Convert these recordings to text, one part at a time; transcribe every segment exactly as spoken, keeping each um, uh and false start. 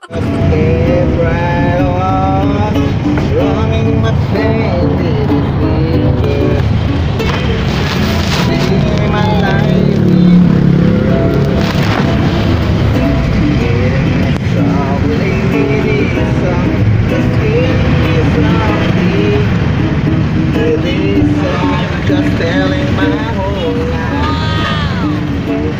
Step right on, running my baby fever, living my life in some lady, some just give me something. This song just telling my whole life.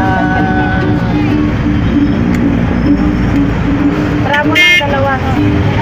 Tara mo ng dalawa.